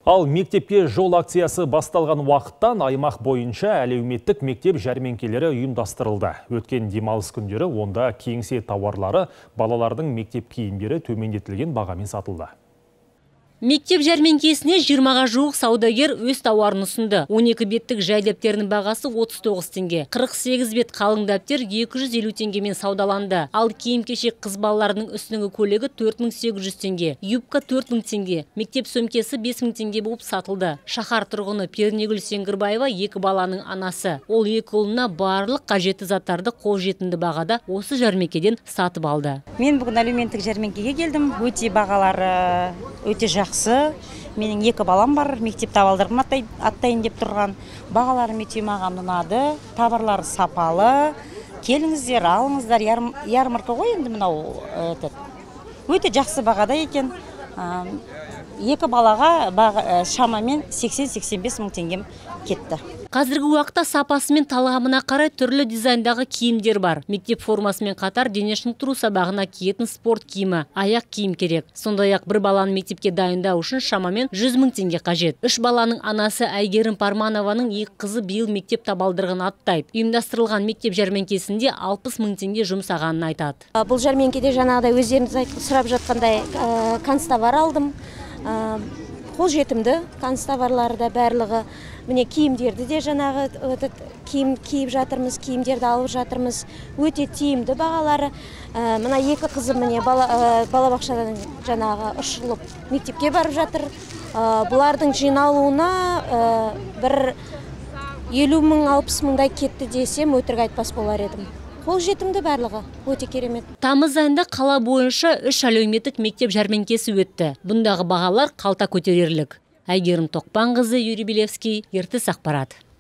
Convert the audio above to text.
Ал мектепке жол акциясы басталған уақыттан аймақ бойынша әлеуметтік мектеп жәрмеңкелері ұйымдастырылды. Өткен демалыс күндері онда кеңсе тауарлары, балалардың мектеп киімдері төмендетілген бағамен сатылды. Мектеп жәрмеңкесіне 20-ға жуық саудагер өз тауарын ұсынды. 12 беттік жай дәптерінің бағасы 39 теңге. 48 бет қалың дәптер 250 теңгемен саудаланды. Ал киім-кешек қыз балаларының үстіңгі көйлегі 4800 теңге. Юбка 4000 теңге. Мектеп сөмкесі 5000 теңге болып сатылды. Шахар тұрғыны Пернегүл Сеңгірбаева екі баланың анасы. Ол екі ұлына барлық қажетті заттарды қолжетімді бағада осы жәрмеңкеден сатып алды. Мен бүгін әлеуметтік жәрмеңкеге келдім. Өте бағалары өте жақсы. Менің екі балам бар, мектеп табалдырығын аттайын деп тұрған. Бағалары өте маған ұнады, товарлары сапалы. Келіңіздер, алыңыздар, ярмарка ғой енді мынау. Өте жақсы бағада екен. Екі балаға шамамен 80-85 мың теңгем кетті. Қазіргі уақытта сапасымен талғамына қарай түрлі дизайндағы киімдер бар. Мектеп формасымен қатар дене шынықтыру сабағына киетін спорт киімі, аяқ киім керек. Сондай-ақ бір баланы мектепке дайындау үшін шамамен 100 мың теңге қажет. Үш баланың анасы Әйгерім Парманованың екі қызы биыл мектеп табалдырығын аттайды. Ұйымдастырылған мектеп жәрмеңкесінде 60 мың теңге жұмсағанын айтады. Бұл жәрмеңкеде жаңағыдай өздеріңіз сұрап жатқандай канцтовар алдым. Қолжетімді канцтоварлары да барлығы. Міне киімдерді де жаңағы киіп жатырмыз, киімдерді алып жатырмыз. Өте тиімді бағалары. Мына екі қызым міне балабақшадан жаңағы ұшырылып мектепке барып жатыр. Бұлардың жиналуына бір 50 мың, 60 мыңдай кетті десем, өтірік айтпас болар едім. Қолжетімді барлығы, өте керемет. Тамыз айында қала бойынша 3 әлеуметтік мектеп жәрмеңкесі өтті. Бұндағы бағалар қалта көтерерлік. Әйгерім Тоқпанқызы, Юрий Белевский, Ертіс ақпарат.